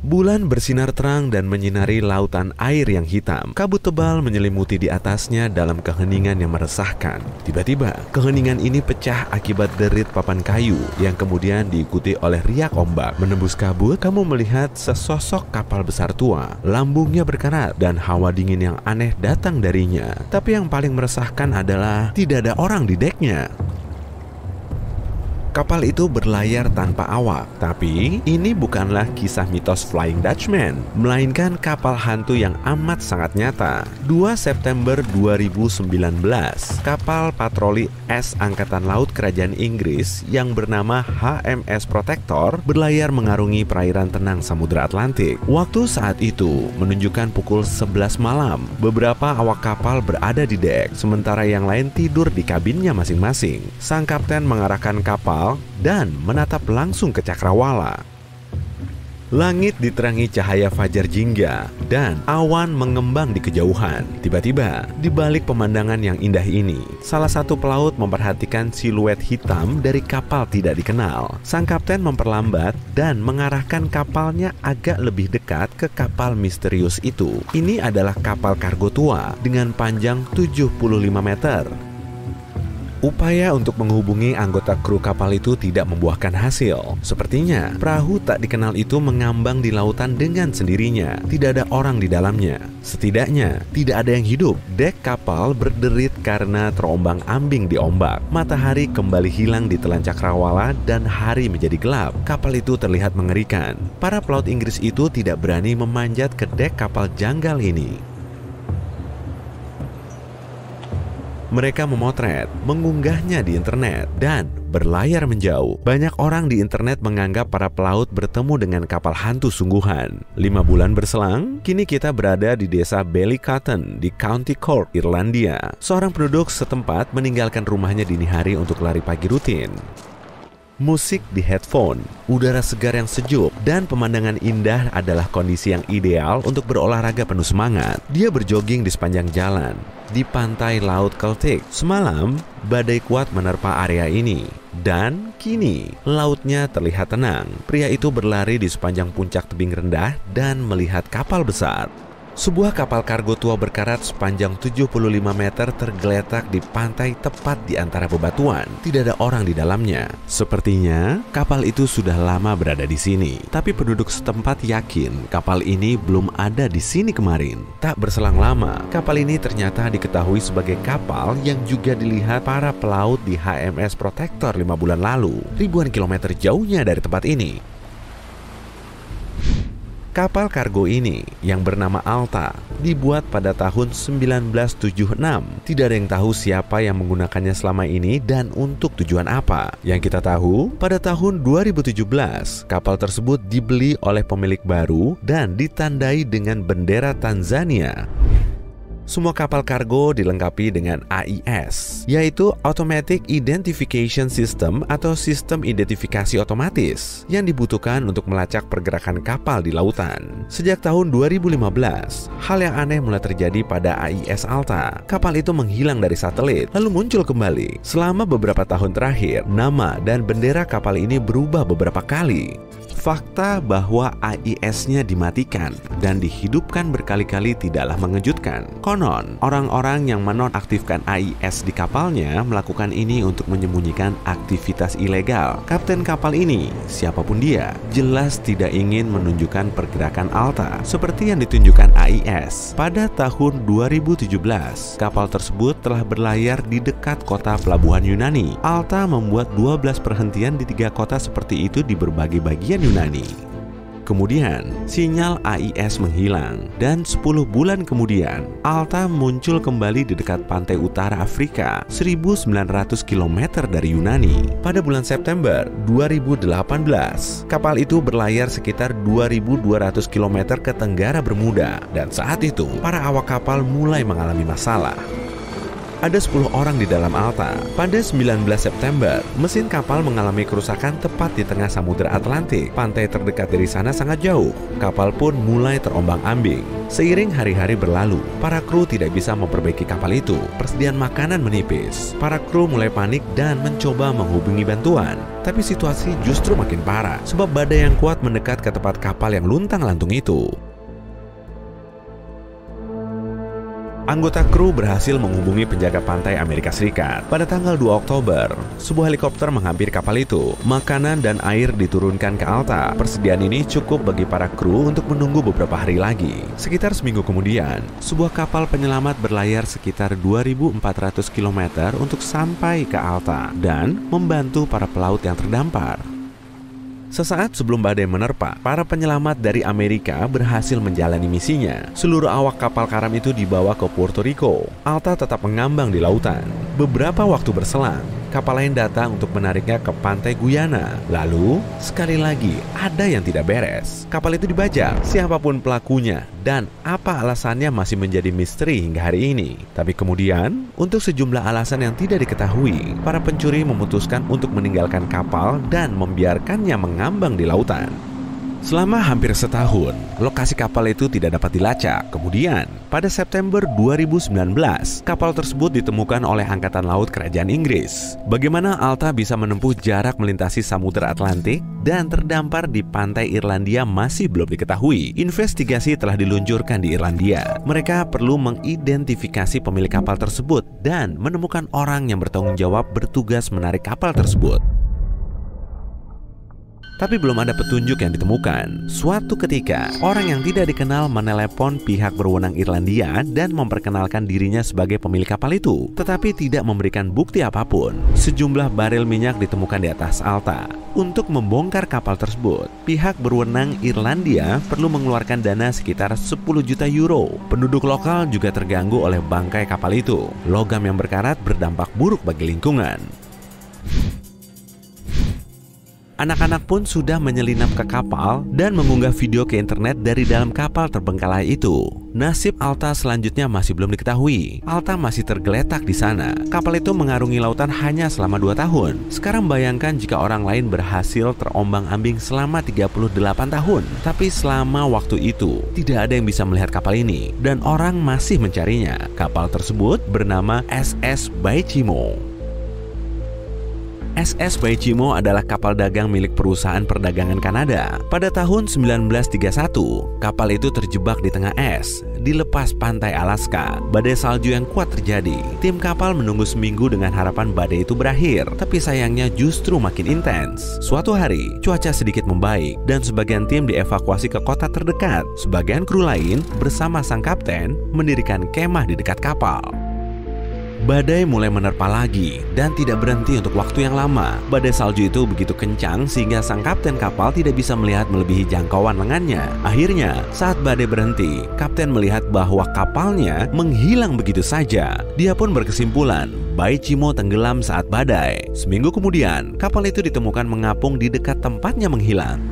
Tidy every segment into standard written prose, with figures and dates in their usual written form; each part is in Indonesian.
Bulan bersinar terang dan menyinari lautan air yang hitam. Kabut tebal menyelimuti di atasnya dalam keheningan yang meresahkan. Tiba-tiba, keheningan ini pecah akibat derit papan kayu yang kemudian diikuti oleh riak ombak. Menembus kabut, kamu melihat sesosok kapal besar tua. Lambungnya berkarat dan hawa dingin yang aneh datang darinya. Tapi yang paling meresahkan adalah tidak ada orang di deknya. Kapal itu berlayar tanpa awak, tapi ini bukanlah kisah mitos Flying Dutchman, melainkan kapal hantu yang amat sangat nyata. 2 September 2019, kapal patroli S Angkatan Laut Kerajaan Inggris yang bernama HMS Protector berlayar mengarungi perairan tenang Samudra Atlantik. Waktu saat itu menunjukkan pukul 11 malam. Beberapa awak kapal berada di dek, sementara yang lain tidur di kabinnya masing-masing. Sang kapten mengarahkan kapal dan menatap langsung ke cakrawala. Langit diterangi cahaya fajar jingga dan awan mengembang di kejauhan. Tiba-tiba, di balik pemandangan yang indah ini, salah satu pelaut memperhatikan siluet hitam dari kapal tidak dikenal. Sang kapten memperlambat dan mengarahkan kapalnya agak lebih dekat ke kapal misterius itu. Ini adalah kapal kargo tua dengan panjang 75 meter. Upaya untuk menghubungi anggota kru kapal itu tidak membuahkan hasil. Sepertinya perahu tak dikenal itu mengambang di lautan dengan sendirinya. Tidak ada orang di dalamnya. Setidaknya tidak ada yang hidup. Dek kapal berderit karena terombang-ambing di ombak. Matahari kembali hilang di telan cakrawala dan hari menjadi gelap. Kapal itu terlihat mengerikan. Para pelaut Inggris itu tidak berani memanjat ke dek kapal janggal ini. Mereka memotret, mengunggahnya di internet, dan berlayar menjauh. Banyak orang di internet menganggap para pelaut bertemu dengan kapal hantu sungguhan. 5 bulan berselang, kini kita berada di desa Ballycotton di County Cork, Irlandia. Seorang penduduk setempat meninggalkan rumahnya dini hari untuk lari pagi rutin. Musik di headphone, udara segar yang sejuk, dan pemandangan indah adalah kondisi yang ideal untuk berolahraga penuh semangat. Dia berjogging di sepanjang jalan, di pantai Laut Celtic. Semalam, badai kuat menerpa area ini, dan kini lautnya terlihat tenang. Pria itu berlari di sepanjang puncak tebing rendah dan melihat kapal besar. Sebuah kapal kargo tua berkarat sepanjang 75 meter tergeletak di pantai tepat di antara bebatuan. Tidak ada orang di dalamnya. Sepertinya kapal itu sudah lama berada di sini. Tapi penduduk setempat yakin kapal ini belum ada di sini kemarin. Tak berselang lama, kapal ini ternyata diketahui sebagai kapal yang juga dilihat para pelaut di HMS Protector 5 bulan lalu. Ribuan kilometer jauhnya dari tempat ini. Kapal kargo ini yang bernama Alta dibuat pada tahun 1976. Tidak ada yang tahu siapa yang menggunakannya selama ini dan untuk tujuan apa. Yang kita tahu, pada tahun 2017, kapal tersebut dibeli oleh pemilik baru dan ditandai dengan bendera Tanzania. Semua kapal kargo dilengkapi dengan AIS, yaitu Automatic Identification System atau sistem identifikasi otomatis yang dibutuhkan untuk melacak pergerakan kapal di lautan. Sejak tahun 2015, hal yang aneh mulai terjadi pada AIS Alta. Kapal itu menghilang dari satelit, lalu muncul kembali. Selama beberapa tahun terakhir, nama dan bendera kapal ini berubah beberapa kali. Fakta bahwa AIS-nya dimatikan dan dihidupkan berkali-kali tidaklah mengejutkan. Konon, orang-orang yang menonaktifkan AIS di kapalnya melakukan ini untuk menyembunyikan aktivitas ilegal. Kapten kapal ini, siapapun dia, jelas tidak ingin menunjukkan pergerakan Alta seperti yang ditunjukkan AIS. Pada tahun 2017, kapal tersebut telah berlayar di dekat kota pelabuhan Yunani. Alta membuat 12 perhentian di 3 kota seperti itu di berbagai bagian Yunani. Kemudian, sinyal AIS menghilang dan 10 bulan kemudian, Alta muncul kembali di dekat pantai utara Afrika, 1900 km dari Yunani. Pada bulan September 2018, kapal itu berlayar sekitar 2200 km ke tenggara Bermuda, dan saat itu, para awak kapal mulai mengalami masalah. Ada 10 orang di dalam Alta. Pada 19 September, mesin kapal mengalami kerusakan tepat di tengah Samudra Atlantik. Pantai terdekat dari sana sangat jauh. Kapal pun mulai terombang-ambing. Seiring hari-hari berlalu, para kru tidak bisa memperbaiki kapal itu. Persediaan makanan menipis. Para kru mulai panik dan mencoba menghubungi bantuan. Tapi situasi justru makin parah sebab badai yang kuat mendekat ke tempat kapal yang luntang-lantung itu. Anggota kru berhasil menghubungi penjaga pantai Amerika Serikat. Pada tanggal 2 Oktober, sebuah helikopter menghampiri kapal itu. Makanan dan air diturunkan ke Alta. Persediaan ini cukup bagi para kru untuk menunggu beberapa hari lagi. Sekitar seminggu kemudian, sebuah kapal penyelamat berlayar sekitar 2.400 km untuk sampai ke Alta dan membantu para pelaut yang terdampar. Sesaat sebelum badai menerpa, para penyelamat dari Amerika berhasil menjalani misinya. Seluruh awak kapal karam itu dibawa ke Puerto Rico. Alta tetap mengambang di lautan. Beberapa waktu berselang, kapal lain datang untuk menariknya ke pantai Guyana. Lalu, sekali lagi, ada yang tidak beres. Kapal itu dibajak, siapapun pelakunya, dan apa alasannya masih menjadi misteri hingga hari ini. Tapi kemudian, untuk sejumlah alasan yang tidak diketahui, para pencuri memutuskan untuk meninggalkan kapal dan membiarkannya mengambang di lautan. Selama hampir setahun, lokasi kapal itu tidak dapat dilacak. Kemudian, pada September 2019, kapal tersebut ditemukan oleh Angkatan Laut Kerajaan Inggris. Bagaimana Alta bisa menempuh jarak melintasi Samudra Atlantik dan terdampar di pantai Irlandia masih belum diketahui. Investigasi telah diluncurkan di Irlandia. Mereka perlu mengidentifikasi pemilik kapal tersebut dan menemukan orang yang bertanggung jawab bertugas menarik kapal tersebut. Tapi belum ada petunjuk yang ditemukan. Suatu ketika, orang yang tidak dikenal menelepon pihak berwenang Irlandia dan memperkenalkan dirinya sebagai pemilik kapal itu, tetapi tidak memberikan bukti apapun. Sejumlah barel minyak ditemukan di atas Alta. Untuk membongkar kapal tersebut, pihak berwenang Irlandia perlu mengeluarkan dana sekitar 10 juta euro. Penduduk lokal juga terganggu oleh bangkai kapal itu. Logam yang berkarat berdampak buruk bagi lingkungan. Anak-anak pun sudah menyelinap ke kapal dan mengunggah video ke internet dari dalam kapal terbengkalai itu. Nasib Alta selanjutnya masih belum diketahui. Alta masih tergeletak di sana. Kapal itu mengarungi lautan hanya selama 2 tahun. Sekarang bayangkan jika orang lain berhasil terombang-ambing selama 38 tahun. Tapi selama waktu itu, tidak ada yang bisa melihat kapal ini. Dan orang masih mencarinya. Kapal tersebut bernama SS Baichimo. SS Baichimo adalah kapal dagang milik perusahaan perdagangan Kanada. Pada tahun 1931, kapal itu terjebak di tengah es, di lepas pantai Alaska. Badai salju yang kuat terjadi. Tim kapal menunggu seminggu dengan harapan badai itu berakhir, tapi sayangnya justru makin intens. Suatu hari, cuaca sedikit membaik dan sebagian tim dievakuasi ke kota terdekat. Sebagian kru lain bersama sang kapten mendirikan kemah di dekat kapal. Badai mulai menerpa lagi dan tidak berhenti untuk waktu yang lama. Badai salju itu begitu kencang sehingga sang kapten kapal tidak bisa melihat melebihi jangkauan lengannya. Akhirnya, saat badai berhenti, kapten melihat bahwa kapalnya menghilang begitu saja. Dia pun berkesimpulan, Baichimo tenggelam saat badai. Seminggu kemudian, kapal itu ditemukan mengapung di dekat tempatnya menghilang.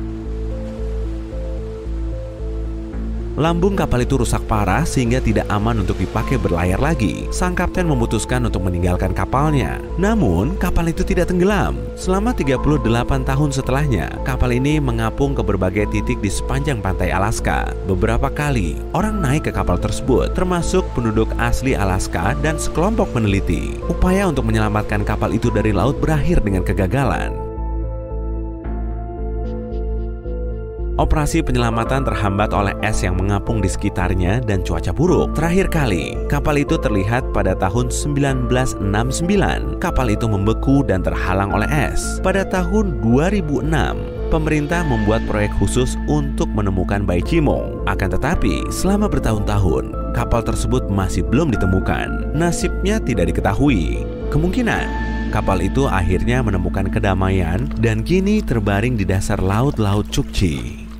Lambung kapal itu rusak parah sehingga tidak aman untuk dipakai berlayar lagi. Sang kapten memutuskan untuk meninggalkan kapalnya. Namun, kapal itu tidak tenggelam. Selama 38 tahun setelahnya, kapal ini mengapung ke berbagai titik di sepanjang pantai Alaska. Beberapa kali, orang naik ke kapal tersebut, termasuk penduduk asli Alaska dan sekelompok peneliti. Upaya untuk menyelamatkan kapal itu dari laut berakhir dengan kegagalan. Operasi penyelamatan terhambat oleh es yang mengapung di sekitarnya dan cuaca buruk. Terakhir kali, kapal itu terlihat pada tahun 1969. Kapal itu membeku dan terhalang oleh es. Pada tahun 2006, pemerintah membuat proyek khusus untuk menemukan Baichimo. Akan tetapi, selama bertahun-tahun, kapal tersebut masih belum ditemukan. Nasibnya tidak diketahui. Kemungkinan kapal itu akhirnya menemukan kedamaian dan kini terbaring di dasar laut-laut Chukchi.